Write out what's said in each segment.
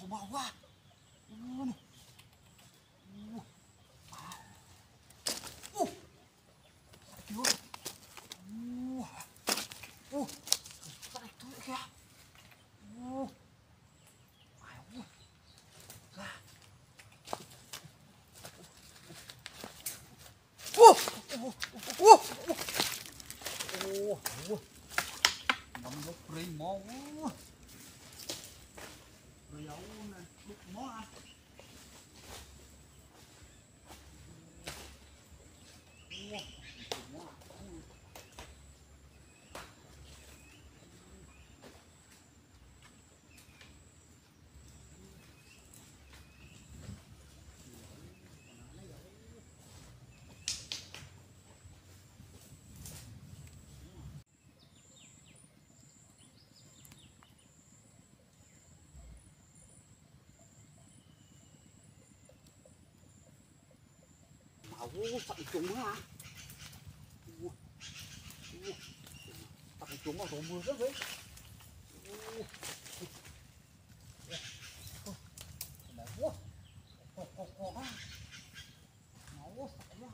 mau quá. Nằm lúc rì mò quá. Rồi dấu nè, đục mó anh. Tặng chúng hả? Tặng chúng mà có mưa rất đấy. Máu quá. Máu quá, sợ quá.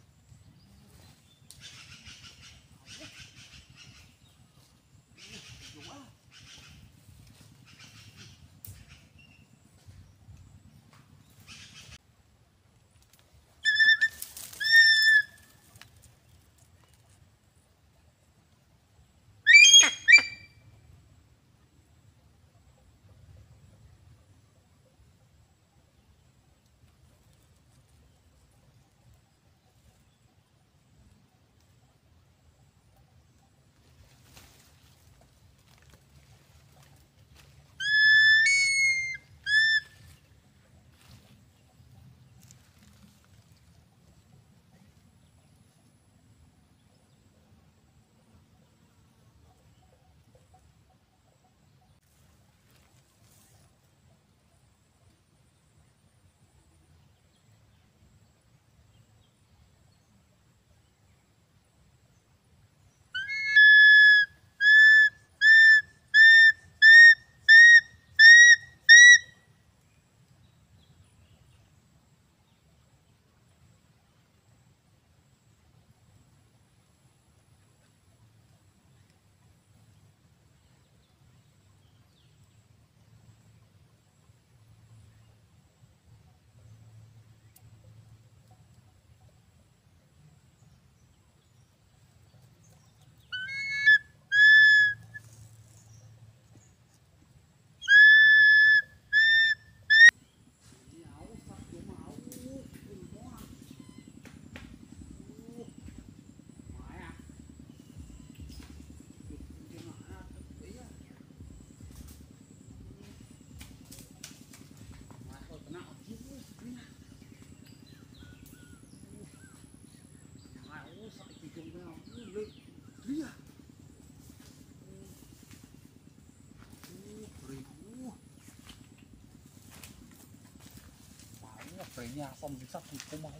Về nhà xong thì sắp thì có máu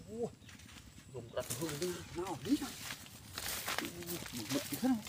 dùng đặt hương đi nào đi nào mật thế nào.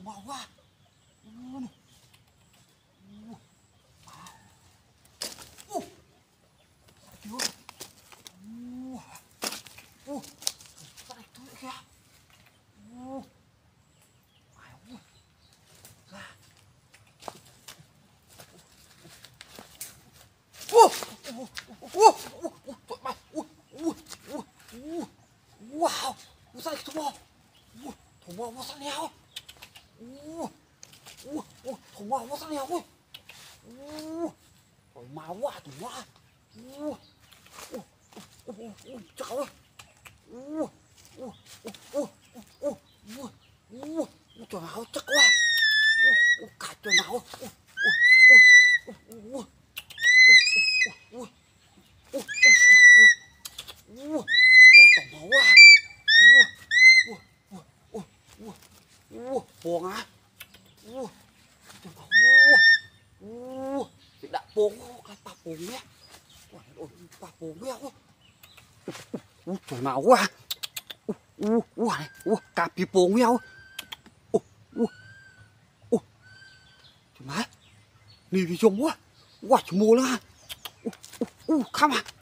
mau quá. Chưa. Sao này tôi kìa. Wow, sao này thùng bò sao nèo. Thùng bò sao nèo ơi. Trời máu quá thùng bò. Trời ơi. Trời máu chắc quá. Cả trời máu. Tổng máu quá. Buồn á. Trời máu. Đã buồn cái bà buồn nhé. Bà buồn nhé. Trời máu quá. Cả bị buồn nhau. Trời má. Nì bị dùng quá. Quá trời mùa là. Khám à.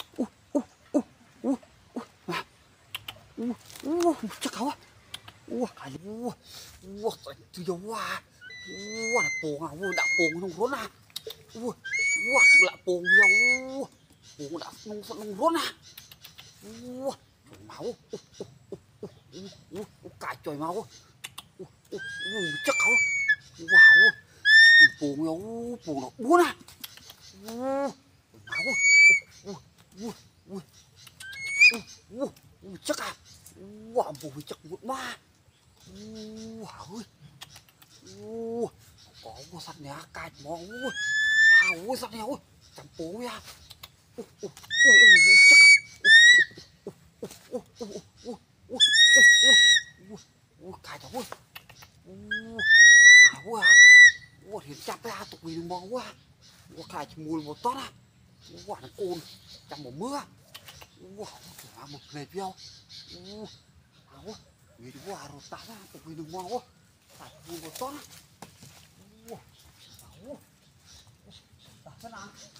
Chắc khảo á. Cái từ dầu quá. Là buồn à. Đã buồn nông rốn à. Lại buồn nhau. Buồn đã nông rốn à. Trời máu. Cái trời máu. Chắc khảo. Wow. Buồn nhau. Buồn nó buồn à. Máu. Chắc à. Wow, mùi chắc một ma. Wow ơi. Có một sắt nè, cài mò. Wow, sắt nè ơi. Chẳng bố nha. Chắc à. Cài cháu ơi. Wow à. Hiện chặt ra tụi mình mò quá. Cài chỉ mùi một tốt à. Wow, nó cồn. Chẳng một mưa. Wow, một nghề phiêu. Vì đúng là rồi tá ra tụi mình đừng mau quá. Phải buồn một tốt á. Wow. Đó. Đó.